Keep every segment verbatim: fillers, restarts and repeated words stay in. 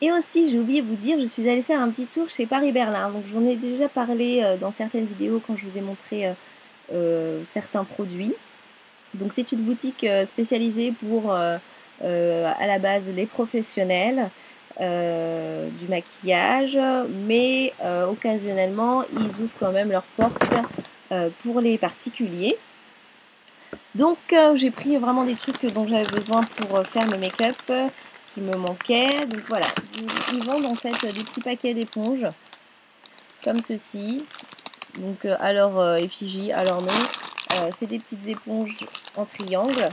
Et aussi, j'ai oublié de vous dire, je suis allée faire un petit tour chez Paris Berlin. Donc j'en ai déjà parlé euh, dans certaines vidéos quand je vous ai montré euh, euh, certains produits. Donc c'est une boutique euh, spécialisée pour euh, euh, à la base les professionnels euh, du maquillage, mais euh, occasionnellement ils ouvrent quand même leurs portes euh, pour les particuliers. Donc euh, j'ai pris vraiment des trucs dont j'avais besoin pour euh, faire mes make-up euh, qui me manquaient. Donc voilà, ils, ils vendent en fait des petits paquets d'éponges comme ceci. Donc euh, à leur euh, effigie, à leur nom. Euh, c'est des petites éponges en triangle.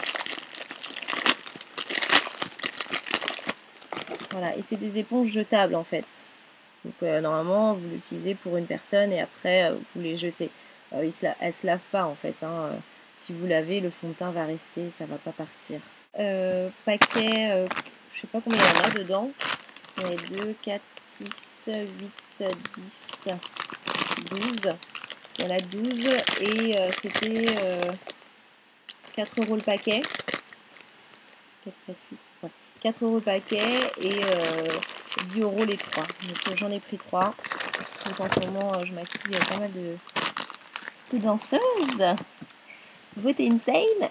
Voilà, et c'est des éponges jetables en fait. Donc euh, normalement vous l'utilisez pour une personne et après euh, vous les jetez. Euh, ils se la... Elles se lavent pas en fait. Hein. Si vous lavez, le fond de teint va rester, ça va pas partir. Euh, paquet, euh, je sais pas combien il y en a dedans. Il y en a deux, quatre, six, huit, dix, douze. Il y en a douze et euh, c'était euh, quatre euros le paquet. quatre, quatre, huit, ouais. quatre euros le paquet et euh, dix euros les trois. Donc j'en ai pris trois. Donc en ce moment, je maquille pas mal de, de danseuses. Beauté insane.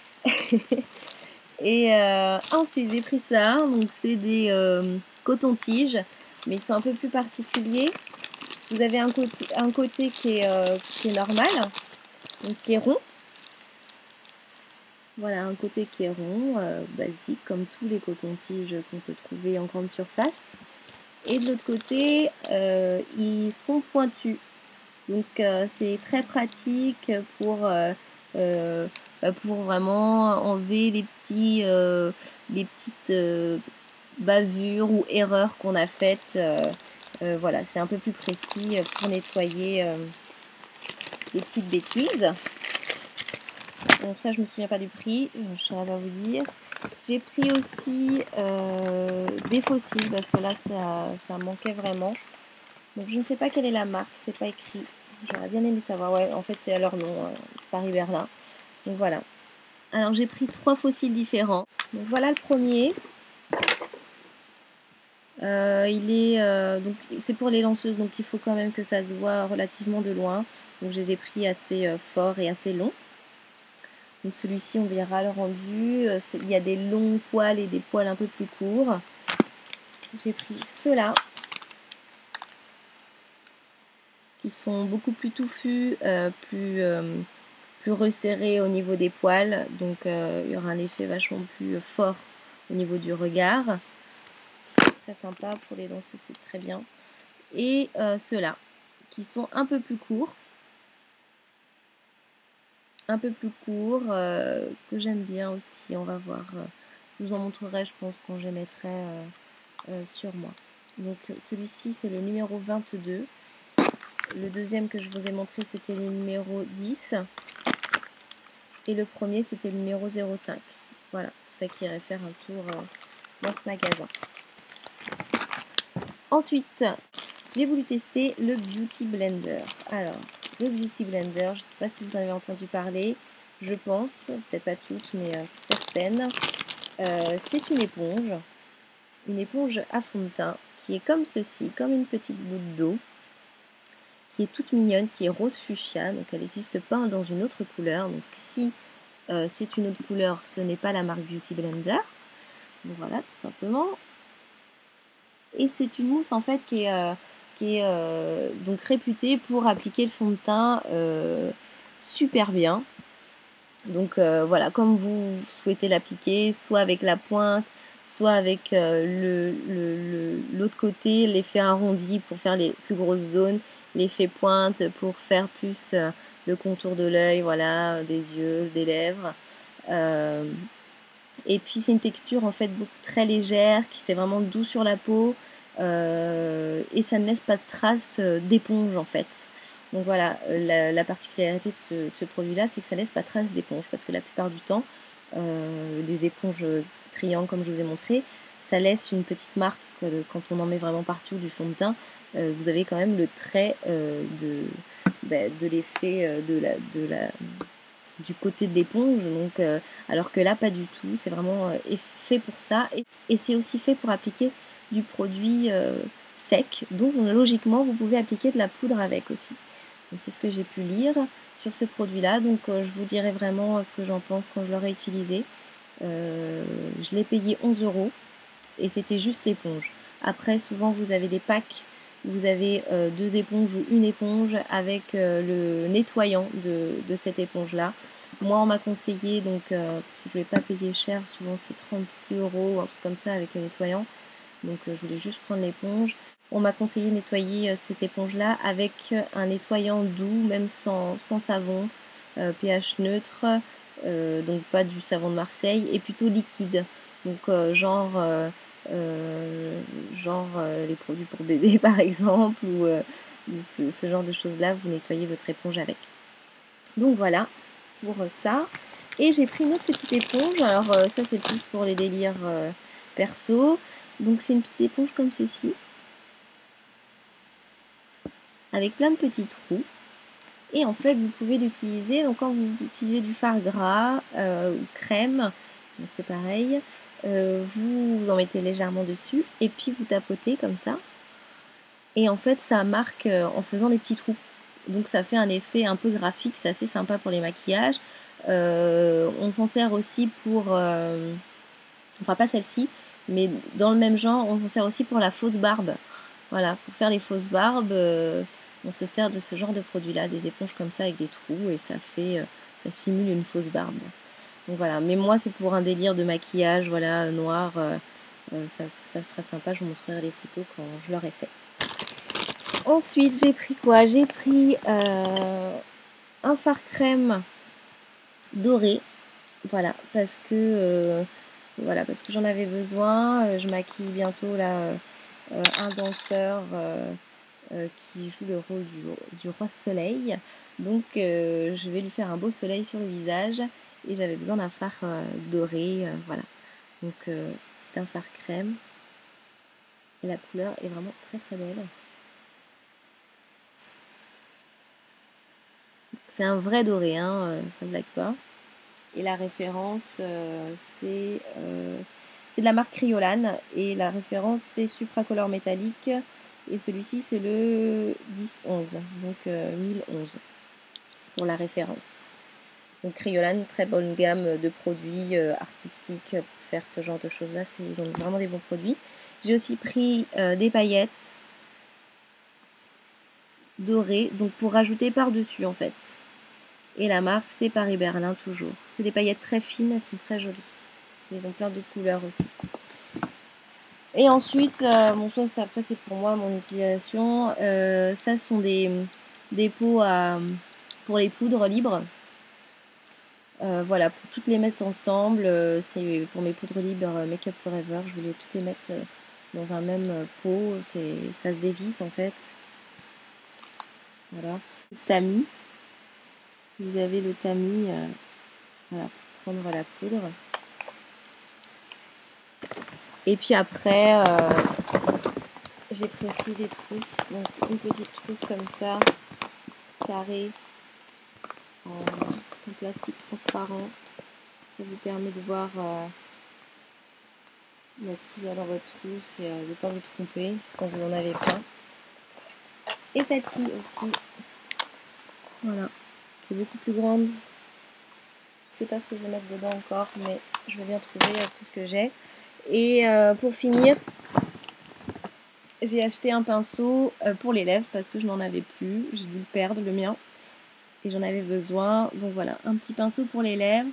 Et euh, ensuite, j'ai pris ça. Donc c'est des euh, cotons-tiges, mais ils sont un peu plus particuliers. Vous avez un côté, un côté qui, est, euh, qui est normal, donc qui est rond. Voilà, un côté qui est rond, euh, basique, comme tous les cotons-tiges qu'on peut trouver en grande surface. Et de l'autre côté, euh, ils sont pointus. Donc euh, c'est très pratique pour, euh, euh, pour vraiment enlever les, petits, euh, les petites euh, bavures ou erreurs qu'on a faites. Euh, euh, voilà, c'est un peu plus précis pour nettoyer euh, les petites bêtises. Donc ça, je me souviens pas du prix, je ne saurais pas vous dire. J'ai pris aussi euh, des fossiles parce que là, ça, ça manquait vraiment. Donc je ne sais pas quelle est la marque, c'est pas écrit. J'aurais bien aimé savoir. Ouais, en fait, c'est à leur nom, euh, Paris Berlin. Donc voilà. Alors j'ai pris trois fossiles différents. Donc voilà le premier. Euh, il est euh, donc c'est pour les lanceuses, donc il faut quand même que ça se voit relativement de loin. Donc je les ai pris assez euh, forts et assez longs. Donc celui-ci, on verra le rendu. Il y a des longs poils et des poils un peu plus courts. J'ai pris ceux-là, qui sont beaucoup plus touffus, euh, plus, euh, plus resserrés au niveau des poils. Donc euh, il y aura un effet vachement plus fort au niveau du regard. C'est très sympa pour les danseuses, c'est très bien. Et euh, ceux-là, qui sont un peu plus courts. Un peu plus court, euh, que j'aime bien aussi, on va voir. Je vous en montrerai, je pense, quand je les mettrai euh, euh, sur moi. Donc celui-ci, c'est le numéro vingt-deux. Le deuxième que je vous ai montré, c'était le numéro dix. Et le premier, c'était le numéro zéro cinq. Voilà, pour ça qui irait faire un tour euh, dans ce magasin. Ensuite, j'ai voulu tester le Beauty Blender. Alors, le Beauty Blender, je ne sais pas si vous en avez entendu parler, je pense, peut-être pas toutes, mais euh, certaines. Euh, c'est une éponge, une éponge à fond de teint, qui est comme ceci, comme une petite goutte d'eau, qui est toute mignonne, qui est rose fuchsia, donc elle n'existe pas dans une autre couleur. Donc si euh, c'est une autre couleur, ce n'est pas la marque Beauty Blender. Donc voilà, tout simplement. Et c'est une mousse en fait qui est... Euh, qui est euh, donc réputée pour appliquer le fond de teint euh, super bien. Donc euh, voilà, comme vous souhaitez l'appliquer, soit avec la pointe, soit avec euh, le, l'autre côté, l'effet arrondi pour faire les plus grosses zones, l'effet pointe pour faire plus euh, le contour de l'œil, voilà, des yeux, des lèvres. Euh, et puis c'est une texture en fait très légère, qui c'est vraiment doux sur la peau. Euh, et ça ne laisse pas de traces d'éponge en fait. Donc voilà, la, la particularité de ce, de ce produit-là, c'est que ça ne laisse pas de traces d'éponge, parce que la plupart du temps, euh, les éponges triangles, comme je vous ai montré, ça laisse une petite marque euh, quand on en met vraiment partout du fond de teint. Euh, vous avez quand même le trait euh, de, bah, de l'effet euh, de la, de la, du côté de l'éponge, donc euh, alors que là, pas du tout. C'est vraiment euh, fait pour ça, et, et c'est aussi fait pour appliquer du produit euh, sec, donc logiquement vous pouvez appliquer de la poudre avec aussi. Donc c'est ce que j'ai pu lire sur ce produit là, donc euh, je vous dirai vraiment ce que j'en pense quand je l'aurai utilisé. Euh, je l'ai payé onze euros et c'était juste l'éponge. Après souvent vous avez des packs, vous avez euh, deux éponges ou une éponge avec euh, le nettoyant de, de cette éponge là. Moi on m'a conseillé, donc euh, parce que je ne vais pas payer cher, souvent c'est trente-six euros, un truc comme ça avec le nettoyant, donc euh, je voulais juste prendre l'éponge. On m'a conseillé de nettoyer euh, cette éponge là avec un nettoyant doux, même sans, sans savon, euh, pH neutre, euh, donc pas du savon de Marseille, et plutôt liquide, donc euh, genre, euh, euh, genre euh, les produits pour bébé par exemple, ou euh, ce, ce genre de choses là, vous nettoyez votre éponge avec. Donc voilà pour ça. Et j'ai pris une autre petite éponge, alors euh, ça c'est plus pour les délires euh, perso, donc c'est une petite éponge comme ceci, avec plein de petits trous. Et en fait vous pouvez l'utiliser, donc quand vous utilisez du fard gras euh, ou crème, donc c'est pareil, euh, vous, vous en mettez légèrement dessus et puis vous tapotez comme ça, et en fait ça marque euh, en faisant des petits trous, donc ça fait un effet un peu graphique, c'est assez sympa pour les maquillages. Euh, on s'en sert aussi pour, euh, enfin pas celle-ci, mais dans le même genre, on s'en sert aussi pour la fausse barbe. Voilà, pour faire les fausses barbes, euh, on se sert de ce genre de produit-là, des éponges comme ça avec des trous, et ça fait, euh, ça simule une fausse barbe. Donc voilà, mais moi c'est pour un délire de maquillage, voilà, noir, euh, euh, ça, ça sera sympa, je vous montrerai les photos quand je l'aurai fait. Ensuite, j'ai pris quoi? J'ai pris euh, un fard crème doré, voilà, parce que euh, voilà, parce que j'en avais besoin. Je maquille bientôt là euh, un danseur euh, euh, qui joue le rôle du, du roi soleil, donc euh, je vais lui faire un beau soleil sur le visage et j'avais besoin d'un fard euh, doré, euh, voilà, donc euh, c'est un fard crème et la couleur est vraiment très très belle. C'est un vrai doré, hein, ça ne blague pas. Et la référence, euh, c'est euh, de la marque Kryolan. Et la référence, c'est Supracolor métallique. Et celui-ci, c'est le dix onze, donc euh, mille onze pour la référence. Donc Kryolan, très bonne gamme de produits euh, artistiques pour faire ce genre de choses-là. Ils ont vraiment des bons produits. J'ai aussi pris euh, des paillettes dorées, donc pour rajouter par-dessus en fait. Et la marque, c'est Paris Berlin toujours. C'est des paillettes très fines, elles sont très jolies. Ils ont plein d'autres couleurs aussi. Et ensuite, euh, bon ça après c'est pour moi, mon utilisation. Euh, ça sont des, des pots à, pour les poudres libres. Euh, voilà, pour toutes les mettre ensemble. Euh, c'est pour mes poudres libres Make Up Forever. Je voulais toutes les mettre dans un même pot. Ça se dévisse en fait. Voilà. Tamis. Vous avez le tamis, euh, voilà, pour prendre la poudre. Et puis après, euh, j'ai pris aussi des trousses, donc une petite trousse comme ça, carrée, en, en plastique transparent. Ça vous permet de voir euh, ce qu'il y a dans votre trousse et euh, de ne pas vous tromper quand vous n'en avez pas. Et celle-ci aussi, voilà, qui est beaucoup plus grande. Je ne sais pas ce que je vais mettre dedans encore, mais je vais bien trouver tout ce que j'ai. Et euh, pour finir, j'ai acheté un pinceau pour les lèvres parce que je n'en avais plus. J'ai dû le perdre, le mien. Et j'en avais besoin. Donc voilà, un petit pinceau pour les lèvres.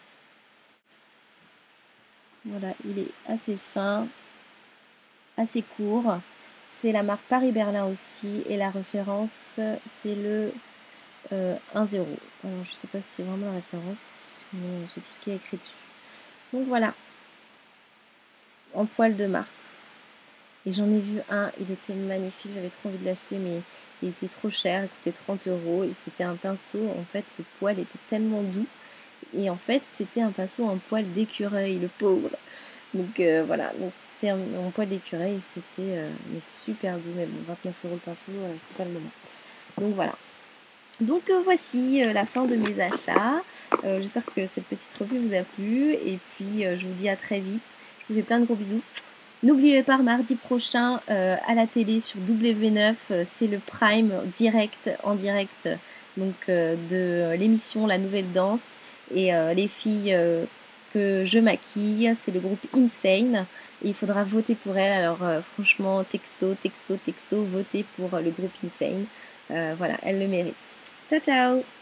Voilà, il est assez fin, assez court. C'est la marque Paris Berlin aussi. Et la référence, c'est le euh, un zéro. Alors je ne sais pas si c'est vraiment la référence, mais c'est tout ce qui est écrit dessus. Donc voilà, en poil de martre. Et j'en ai vu un, il était magnifique, j'avais trop envie de l'acheter, mais il était trop cher, il coûtait trente euros. Et c'était un pinceau, en fait, le poil était tellement doux. Et en fait, c'était un pinceau en poil d'écureuil, le pauvre. Donc euh, voilà, donc c'était un, un poil d'écureuil, et c'était euh, mais super doux. Mais bon, vingt-neuf euros le pinceau, euh, c'était pas le moment. Donc voilà. Donc euh, voici euh, la fin de mes achats. Euh, J'espère que cette petite revue vous a plu. Et puis, euh, je vous dis à très vite. Je vous fais plein de gros bisous. N'oubliez pas, mardi prochain, euh, à la télé sur W neuf, euh, c'est le prime direct, en direct donc, euh, de l'émission La Nouvelle Danse. Et euh, les filles euh, que je maquille, c'est le groupe Insane. Et il faudra voter pour elles. Alors euh, franchement, texto, texto, texto, votez pour le groupe Insane. Euh, voilà, elles le méritent. Ciao, ciao!